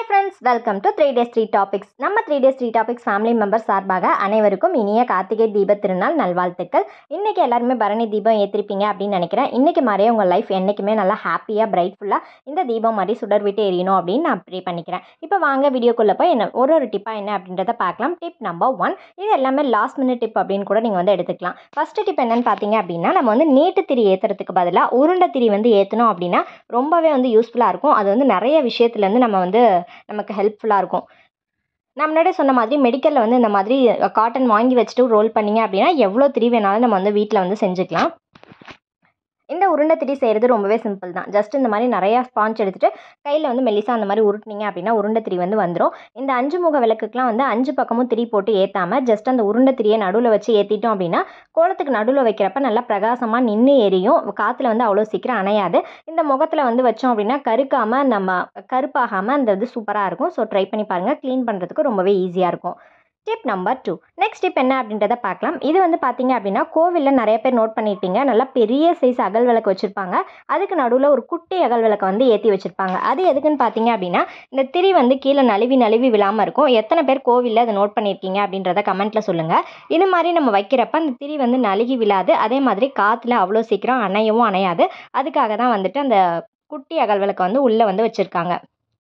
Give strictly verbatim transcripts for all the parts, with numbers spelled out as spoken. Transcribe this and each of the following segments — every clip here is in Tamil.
Hi friends, welcome to three days three topics. நம்ம three days three topics family members சார்பாக அனைவருக்கும் இனிய கார்த்திகை தீப திருநாள் நல்வாழ்த்துக்கள். இன்னைக்கு எல்லாருமே பரணி தீபம் ஏற்றிருப்பீங்க அப்படின்னு நினைக்கிறேன். இன்னைக்கு மாதிரியே உங்கள் லைஃப் என்றைக்குமே நல்லா ஹாப்பியாக பிரைட்ஃபுல்லாக இந்த தீபம் மாதிரி சுடர் விட்டு எரியணும் அப்படின்னு நான் ப்ரே பண்ணிக்கிறேன். இப்போ வாங்க வீடியோக்குள்ளே போய் என்ன ஒரு ஒரு டிப்பாக என்ன அப்படின்றத பார்க்கலாம். டிப் நம்பர் ஒன், இது எல்லாமே லாஸ்ட் மினிட் டிப் அப்படின்னு கூட நீங்கள் வந்து எடுத்துக்கலாம். ஃபஸ்ட்டு டிப் என்னன்னு பார்த்தீங்க அப்படின்னா, நம்ம வந்து நீட்டு திரி ஏற்றுறதுக்கு பதிலாக உருண்டை திரி வந்து ஏற்றணும் அப்படின்னா ரொம்பவே வந்து யூஸ்ஃபுல்லாக இருக்கும். அது வந்து நிறைய விஷயத்துலேருந்து நம்ம வந்து நமக்கு ஹெல்ப்ஃபுல்லாக இருக்கும். நான் முன்னாடியே சொன்ன மாதிரி மெடிக்கலில் வந்து இந்த மாதிரி காட்டன் வாங்கி வச்சுட்டு ரோல் பண்ணிங்க அப்படின்னா எவ்வளோ திரி வேணாலும் நம்ம வந்து வீட்டில் வந்து செஞ்சுக்கலாம். இந்த உருண்டை திரி செய்கிறது ரொம்பவே சிம்பிள் தான். ஜஸ்ட் இந்த மாதிரி நிறையா ஸ்பாஞ்ச் எடுத்துகிட்டு கையில் வந்து மெல்லிசா அந்த மாதிரி உருட்டினீங்க அப்படின்னா உருண்டை திரி வந்து வந்துடும். இந்த அஞ்சு முக விளக்குக்கெலாம் வந்து அஞ்சு பக்கமும் திரி போட்டு ஏற்றாமல் ஜஸ்ட் அந்த உருண்டை திரியை நடுவில் வச்சு ஏற்றிட்டோம் அப்படின்னா கோலத்துக்கு நடுவில் வைக்கிறப்ப நல்லா பிரகாசமாக நின்று எரியும். காற்றுல வந்து அவ்வளோ சீக்கிரம் அணையாது. இந்த முகத்தில் வந்து வச்சோம் அப்படின்னா கருக்காமல் நம்ம கருப்பாகாமல் அந்த இது சூப்பராக இருக்கும். ஸோ ட்ரை பண்ணி பாருங்கள். க்ளீன் பண்ணுறதுக்கு ரொம்பவே ஈஸியாக இருக்கும். Tip number two, next tip என்ன அப்படின்றத பார்க்கலாம். இது வந்து பார்த்தீங்க அப்படின்னா கோவிலில் நிறைய பேர் நோட் பண்ணியிருப்பீங்க, நல்லா பெரிய சைஸ் அகல் விளக்கு வச்சுருப்பாங்க. அதுக்கு நடுவில் ஒரு குட்டி அகல் விளக்கை வந்து ஏற்றி வச்சுருப்பாங்க. அது எதுக்குன்னு பார்த்தீங்க அப்படின்னா இந்த திரி வந்து கீழே நழுவி நழுவி விழாமல் இருக்கும். எத்தனை பேர் கோவிலில் அதை நோட் பண்ணியிருக்கீங்க அப்படின்றத கமெண்ட்டில் சொல்லுங்கள். இது மாதிரி நம்ம வைக்கிறப்ப அந்த திரி வந்து நழுகி விழாது. அதே மாதிரி காற்றுல அவ்வளோ சீக்கிரம் அணையவும் அணையாது. அதுக்காக தான் வந்துட்டு அந்த குட்டி அகல் விளக்கை வந்து உள்ளே வந்து வச்சுருக்காங்க.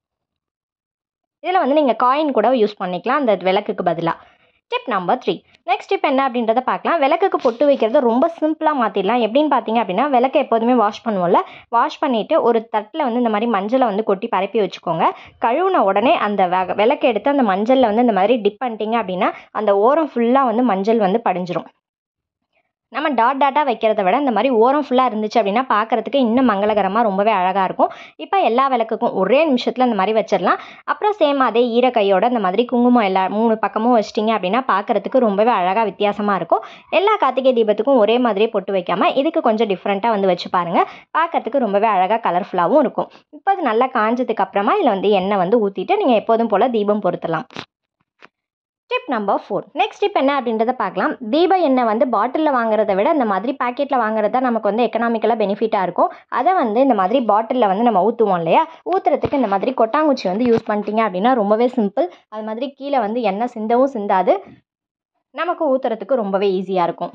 இதில் வந்து நீங்கள் காயின் கூட யூஸ் பண்ணிக்கலாம் அந்த விளக்குக்கு பதிலாக. Tip number three, next tip என்ன அப்படின்றத பார்க்கலாம். விளக்குக்கு பொட்டு வைக்கிறது ரொம்ப சிம்பிளாக மாற்றிடலாம். எப்படின்னு பார்த்தீங்க அப்படின்னா, விளக்கு எப்போதுமே வாஷ் பண்ணுவோம்ல, வாஷ் பண்ணிவிட்டு ஒரு தட்டில் வந்து இந்த மாதிரி மஞ்சளை வந்து கொட்டி பரப்பி வச்சுக்கோங்க. கழுவுன உடனே அந்த விளக்கு எடுத்து அந்த மஞ்சளில் வந்து இந்த மாதிரி டிப் பண்ணிட்டீங்க அப்படின்னா அந்த ஓரம் ஃபுல்லாக வந்து மஞ்சள் வந்து படிஞ்சிரும். நம்ம டாட் டாட்டாக வைக்கிறத விட இந்த மாதிரி ஓரம் ஃபுல்லாக இருந்துச்சு அப்படின்னா பார்க்குறதுக்கு இன்னும் மங்களகரமாக ரொம்பவே அழகாக இருக்கும். இப்போ எல்லா விளக்குக்கும் ஒரே நிமிஷத்தில் இந்த மாதிரி வச்சிடலாம். அப்புறம் சேம் அதே ஈர கையோட இந்த மாதிரி குங்குமம் எல்லா மூணு பக்கமும் வச்சிட்டிங்க அப்படின்னா பார்க்குறதுக்கு ரொம்பவே அழகாக வித்தியாசமாக இருக்கும். எல்லா கார்த்திகை தீபத்துக்கும் ஒரே மாதிரியே பொட்டு வைக்காமல் இதுக்கு கொஞ்சம் டிஃப்ரெண்ட்டாக வந்து வச்சு பாருங்கள். பார்க்குறதுக்கு ரொம்பவே அழகாக கலர்ஃபுல்லாகவும் இருக்கும். இப்போ அது நல்லா காஞ்சதுக்கு அப்புறமா இதில் வந்து எண்ணெய் வந்து ஊற்றிட்டு நீங்கள் எப்போதும் போல் தீபம் பொருத்தலாம். Tip number four, next tip என்ன அப்படின்றத பார்க்கலாம். தீப எண்ணெய் வந்து பாட்டிலில் வாங்குறத விட இந்த மாதிரி பேக்கெட்டில் வாங்குறது தான் நமக்கு வந்து எக்கனாமிக்கலாக பெனிஃபிட்டாக இருக்கும். அதை வந்து இந்த மாதிரி பாட்டிலில் வந்து நம்ம ஊற்றுவோம் இல்லையா, ஊற்றுறதுக்கு இந்த மாதிரி கொட்டாங்குச்சி வந்து யூஸ் பண்ணிட்டீங்க அப்படின்னா ரொம்பவே சிம்பிள். அது மாதிரி கீழே வந்து எண்ணெய் சிந்தவும் சிந்தாது, நமக்கு ஊற்றுறதுக்கு ரொம்பவே ஈஸியாக இருக்கும்.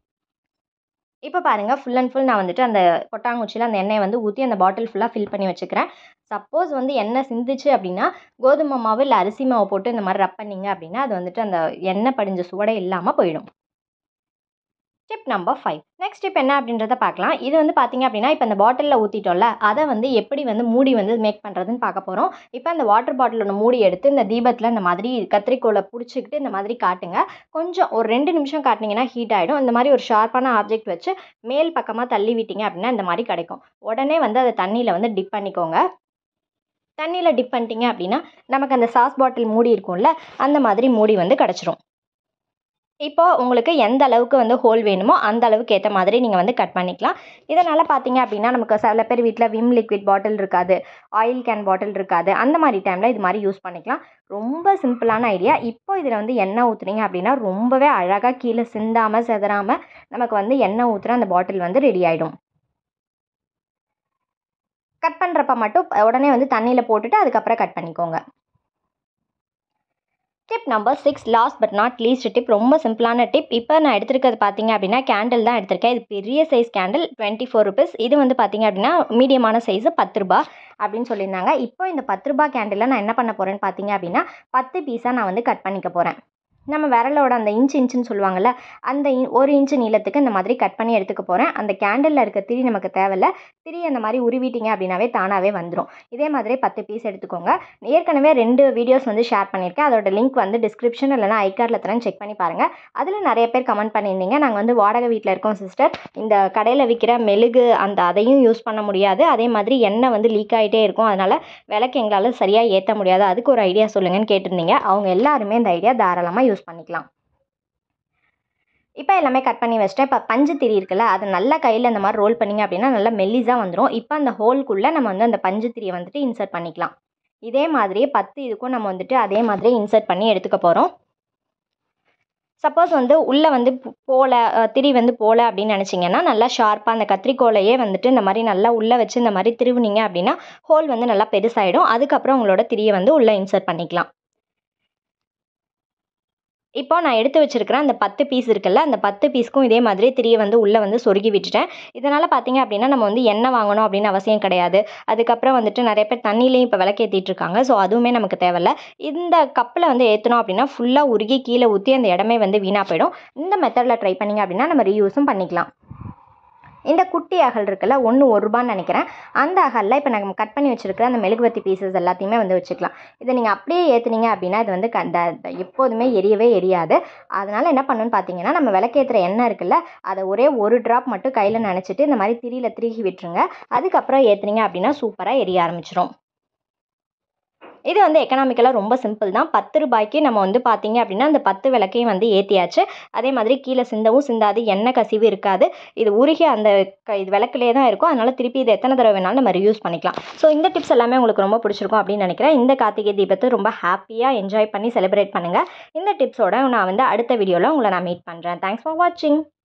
இப்போ பாருங்கள், ஃபுல் அண்ட் ஃபுல் நான் வந்துட்டு அந்த கொட்டாங்குச்சியில் அந்த எண்ணெயை வந்து ஊற்றி அந்த பாட்டில் ஃபுல்லாக ஃபில் பண்ணி வச்சுக்கிறேன். சப்போஸ் வந்து எண்ணெய் சிந்துச்சு அப்படின்னா கோதுமை மாவு இல்லை அரிசி மாவு போட்டு இந்த மாதிரி ரப் பண்ணிங்க அப்படின்னா அது வந்துட்டு அந்த எண்ணெய் படிஞ்ச சுவடை இல்லாமல் போயிடும். Tip number five, next tip என்ன அப்படின்றத பார்க்கலாம். இது வந்து பார்த்தீங்க அப்படின்னா இப்போ அந்த பாட்டிலில் ஊற்றிட்டோம்ல, அதை வந்து எப்படி வந்து மூடி வந்து மேக் பண்ணுறதுன்னு பார்க்க போகிறோம். இப்போ அந்த வாட்டர் பாட்டிலோட மூடி எடுத்து இந்த தீபத்தில் இந்த மாதிரி கத்திரிக்கோலை பிடிச்சிக்கிட்டு இந்த மாதிரி காட்டுங்க. கொஞ்சம் ஒரு ரெண்டு நிமிஷம் காட்டினீங்கன்னா ஹீட் ஆகிடும். இந்த மாதிரி ஒரு ஷார்ப்பான ஆப்ஜெக்ட் வச்சு மேல் பக்கமாக தள்ளி விட்டீங்க அப்படின்னா இந்த மாதிரி கிடைக்கும். உடனே வந்து அதை தண்ணியில் வந்து டிப் பண்ணிக்கோங்க. தண்ணியில் டிப் பண்ணிட்டீங்க அப்படின்னா நமக்கு அந்த சாஸ் பாட்டில் மூடி இருக்கும்ல, அந்த மாதிரி மூடி வந்து கிடச்சிரும். இப்போது உங்களுக்கு எந்த அளவுக்கு வந்து ஹோல் வேணுமோ அந்த அளவுக்கு ஏற்ற மாதிரி நீங்கள் வந்து கட் பண்ணிக்கலாம். இதனால் பார்த்தீங்க அப்படின்னா நமக்கு சில பேர் வீட்டில் விம் லிக்விட் பாட்டில் இருக்காது, ஆயில் கேன் பாட்டில் இருக்காது. அந்த மாதிரி டைமில் இது மாதிரி யூஸ் பண்ணிக்கலாம். ரொம்ப சிம்பிளான ஐடியா. இப்போ இதில் வந்து எண்ணெய் ஊற்றுனீங்க அப்படின்னா ரொம்பவே அழகாக கீழே சிந்தாமல் செதறாமல் நமக்கு வந்து எண்ணெய் ஊற்றுற அந்த பாட்டில் வந்து ரெடி ஆகிடும். கட் பண்ணுறப்ப மட்டும் உடனே வந்து தண்ணியில் போட்டுட்டு அதுக்கப்புறம் கட் பண்ணிக்கோங்க. Tip number six, last but not least tip, ரொம்ப சிம்பிளான டிப். இப்போ நான் எடுத்துருக்கிறது பார்த்தீங்க அப்படின்னா கேண்டில் தான் எடுத்திருக்கேன். இது பெரிய size candle, twenty four rupees. இது வந்து பார்த்தீங்க அப்படின்னா மீடியமான சைஸு பத்து ரூபா அப்படின்னு சொல்லியிருந்தாங்க. இப்போ இந்த பத்து ரூபா கேண்டில் நான் என்ன பண்ண போகிறேன்னு பார்த்தீங்க அப்படின்னா பத்து பீஸாக நான் வந்து கட் பண்ணிக்க போகிறேன். நம்ம விரலோட அந்த இன்ச்சு இன்ச்சுன்னு சொல்லுவாங்கள்ல, அந்த ஒரு இன்ச்சு நீளத்துக்கு இந்த மாதிரி கட் பண்ணி எடுத்துக்க போகிறேன். அந்த கேண்டிலில் இருக்க திரி நமக்கு தேவையில்லை. திரி அந்த மாதிரி உருவிட்டிங்க அப்படின்னாவே தானாகவே வந்துடும். இதே மாதிரி பத்து பீஸ் எடுத்துக்கோங்க. ஏற்கனவே ரெண்டு வீடியோஸ் வந்து ஷேர் பண்ணியிருக்கேன். அதோட லிங்க் வந்து டிஸ்கிரிப்ஷன் இல்லைனா ஐகார்டில் தரேன், செக் பண்ணி பாருங்கள். அதில் நிறைய பேர் கமெண்ட் பண்ணியிருந்தீங்க, நாங்கள் வந்து வாடகை வீட்டில் இருக்கோம் சிஸ்டர், இந்த கடையில் விற்கிற மெழுகு அந்த அதையும் யூஸ் பண்ண முடியாது, அதே மாதிரி எண்ணெய் வந்து லீக் ஆகிட்டே இருக்கும், அதனால் விளக்கு எங்களால் சரியாக ஏற்ற முடியாது, அதுக்கு ஒரு ஐடியா சொல்லுங்கன்னு கேட்டிருந்தீங்க. அவங்க எல்லாருமே இந்த ஐடியா தாராளமாக யூஸ் பண்ணிக்கலாம். இப்போ எல்லாமே கட் பண்ணி வச்சிட்டேன். இப்போ பஞ்சு திரி இருக்குல்ல, அது நல்லா கையில் இந்த மாதிரி ரோல் பண்ணிங்க அப்படின்னா நல்லா மெல்லிஸாக வந்துடும். இப்போ அந்த ஹோல்குள்ளே நம்ம வந்து அந்த பஞ்சு திரியை வந்துட்டு இன்சர்ட் பண்ணிக்கலாம். இதே மாதிரியே பத்து இதுக்கும் நம்ம வந்துட்டு அதே மாதிரியே இன்சர்ட் பண்ணி எடுத்துக்க போகிறோம். சப்போஸ் வந்து உள்ளே வந்து போல திரி வந்து போல அப்படின்னு நினச்சிங்கன்னா நல்லா ஷார்ப்பாக அந்த கத்திரிக்கோலையே வந்துட்டு இந்த மாதிரி நல்லா உள்ளே வச்சு இந்த மாதிரி திருவுனீங்க அப்படின்னா ஹோல் வந்து நல்லா பெருசாகிடும். அதுக்கப்புறம் உங்களோட திரியை வந்து உள்ளே இன்சர்ட் பண்ணிக்கலாம். இப்போ நான் எடுத்து வச்சிருக்கிறேன் அந்த பத்து பீஸ் இருக்குல்ல, அந்த பத்து பீஸ்க்கும் இதே மாதிரி திரியை வந்து உள்ளே வந்து சொருகி விட்டுட்டேன். இதனால் பார்த்தீங்க அப்படின்னா நம்ம வந்து எண்ணெய் வாங்கணும் அப்படின்னு அவசியம் கிடையாது. அதுக்கப்புறம் வந்துட்டு நிறைய பேர் தண்ணியிலையும் இப்போ விளக்கேற்றிட்டு இருக்காங்க. ஸோ அதுவுமே நமக்கு தேவையில்ல. இந்த கப்பில் வந்து ஏற்றணும் அப்படின்னா ஃபுல்லாக உருகி கீழே ஊற்றி அந்த இடமே வந்து வீணாக போயிடும். இந்த மெத்தடில் ட்ரை பண்ணிங்க அப்படின்னா நம்ம ரீயூஸும் பண்ணிக்கலாம். இந்த குட்டி அகல் இருக்குல்ல, ஒன்று ஒரு ரூபான்னு நினைக்கிறேன். அந்த அகலில் இப்போ நம்ம கட் பண்ணி வச்சுருக்கிற அந்த மெழுகுவர்த்தி பீசஸ் எல்லாத்தையுமே வந்து வச்சுக்கலாம். இதை நீங்கள் அப்படியே ஏற்றுனீங்க அப்படின்னா இது வந்து க எப்போதுமே எரியவே எரியாது. அதனால் என்ன பண்ணணும்னு பார்த்தீங்கன்னா நம்ம விளக்கேற்றுற எண்ணெய் இருக்குல்ல, அதை ஒரே ஒரு ட்ராப் மட்டும் கையில் நினச்சிட்டு இந்த மாதிரி திரியில் திருகி விட்டுருங்க. அதுக்கப்புறம் ஏற்றுனீங்க அப்படின்னா சூப்பராக எரிய ஆரம்பிச்சிடும். இது வந்து எக்கனாமிக்கலாக ரொம்ப சிம்பிள் தான். பத்து ரூபாய்க்கு நம்ம வந்து பார்த்தீங்க அப்படின்னா அந்த பத்து விளக்கையும் வந்து ஏற்றியாச்சு. அதே மாதிரி கீழே சிந்தவும் சிந்தாது, எண்ணெய் கசிவு இருக்காது. இது உருகி அந்த க இது விளக்குலேயே தான் இருக்கும். அதனால் திருப்பி இது எத்தனை தடவை வேணாலும் நம்ம ரியூஸ் பண்ணிக்கலாம். ஸோ இந்த டிப்ஸ் எல்லாமே உங்களுக்கு ரொம்ப பிடிச்சிருக்கும் அப்படின்னு நினைக்கிறேன். இந்த கார்த்திகை தீபத்தை ரொம்ப ஹாப்பியாக என்ஜாய் பண்ணி செலிப்ரேட் பண்ணுங்கள். இந்த டிப்ஸோட நான் வந்து அடுத்த வீடியோவில் உங்களை நான் மீட் பண்ணுறேன். தேங்க்ஸ் ஃபார் வாட்சிங்.